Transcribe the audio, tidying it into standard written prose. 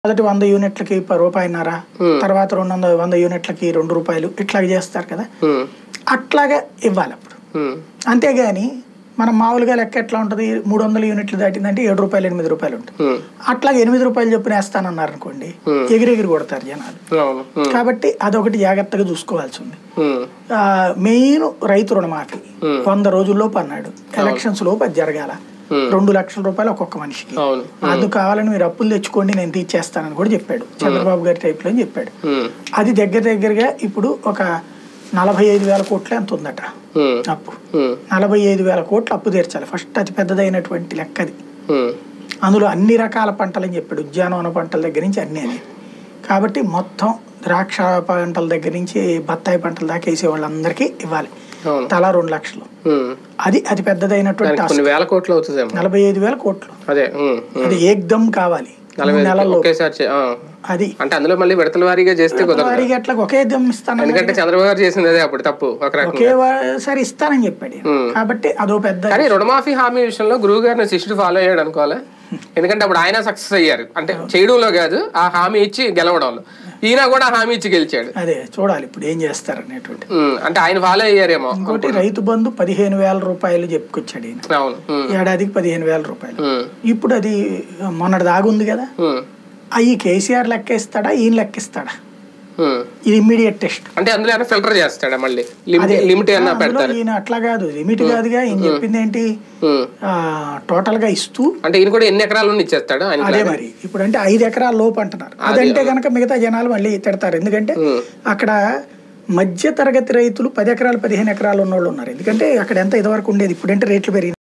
మొదటి 100 యూనిట్లకి రూపాయిన్నర, తర్వాత 100 యూనిట్లకి ₹2 ఇట్లా చేస్తారు కదా, అట్లాగా ఇవ్వాలి అప్పుడు. అంతేగాని మనం మామూలుగా లెక్క ఎట్లా ఉంటుంది, 300 యూనిట్లు దాటిందంటే ₹7 ₹8 ఉంటుంది. అట్లాగే ₹8 చొప్పున వేస్తానన్నారు అనుకోండి, ఎగిరెగిరి కొడతారు జనాలు. కాబట్టి అదొకటి జాగ్రత్తగా చూసుకోవాల్సి ఉంది. మెయిన్ రైతు రుణమాఫీ 100 రోజుల్లోపు అన్నాడు, ఎలక్షన్స్ లోపు అది జరగాల. ₹2 లక్షల ఒక్కొక్క మనిషికి. అందుకు కావాలని మీరు అప్పులు తెచ్చుకోండి నేను తీర్చేస్తానని కూడా చెప్పాడు, చంద్రబాబు గారి టైప్ లో చెప్పాడు. అది దగ్గరగా ఇప్పుడు ఒక 45,000 కోట్లు ఎంత ఉందట అప్పు. 45,000 కోట్లు అప్పు తీర్చాలి ఫస్ట్. అతి పెద్దదైనటువంటి లెక్కది. అందులో అన్ని రకాల పంటలని చెప్పాడు, ఉద్యానవన పంటల దగ్గర నుంచి అన్ని అని. కాబట్టి మొత్తం ద్రాక్ష పంటల దగ్గర నుంచి బత్తాయి పంటల దాకా వేసే వాళ్ళందరికీ ఇవ్వాలి తలా 2 లక్షలు. అది అతి పెద్దదైనటువంటి 45,000 కోట్లు. అది ఏకదమ్ కావాలి నెలల్లో. అది అంటే అందులో మళ్ళీ విడతల వారీగా చేస్తే వారీగా అట్లా ఒకే దమ్ ఇస్తాను, ఎందుకంటే చంద్రబాబు గారు చేసింది అదే అప్పుడు తప్పు, ఒకేసారి ఇస్తానని చెప్పాడు. కాబట్టి అదో పెద్ద. కానీ రుణమాఫీ హామీ విషయంలో గురువు గారిని శిష్యుడు ఫాలో అయ్యాడు అనుకోవాలి. ఎందుకంటే అప్పుడు ఆయన సక్సెస్ అయ్యారు, అంటే చేయడంలో కాదు ఆ హామీ ఇచ్చి గెలవడంలో. ఈయన కూడా హామీ ఇచ్చి గెలిచాడు. అదే చూడాలి ఇప్పుడు ఏం చేస్తారు అనేటువంటి. అంటే ఆయన ఫాలో అయ్యారేమో. ఇంకోటి రైతు బంధు ₹15,000 చెప్పుకొచ్చాడు ఈయన. ఏడాదికి ₹15,000. ఇప్పుడు అది మొన్నటి దాగుంది కదా, అవి కేసీఆర్ లెక్కిస్తాడా ఈయన లెక్కిస్తాడా, ఇది ఇమ్మీడియట్ టెస్ట్. అంటే అందులో ఫిల్టర్ చేస్తాడా మళ్ళీ లిమిట్ ఈయన అట్లా కాదు, లిమిట్ కాదుగా. ఈయన చెప్పింది ఏంటి, టోటల్ గా ఇస్తూ. అంటే ఈయన కూడా ఎన్ని ఎకరాలు ఇచ్చేస్తాడు. అదే మరి ఇప్పుడు అంటే 5 ఎకరాల లోపు అంటున్నారు. అదంటే కనుక మిగతా జనాలు మళ్ళీ తిడతారు, ఎందుకంటే అక్కడ మధ్య తరగతి రైతులు 10 ఎకరాలు 15 ఎకరాలు ఉన్నోళ్ళు ఉన్నారు. ఎందుకంటే అక్కడ ఎంత ఇదివరకు ఉండేది, ఇప్పుడంటే రేట్లు పెరిగింది.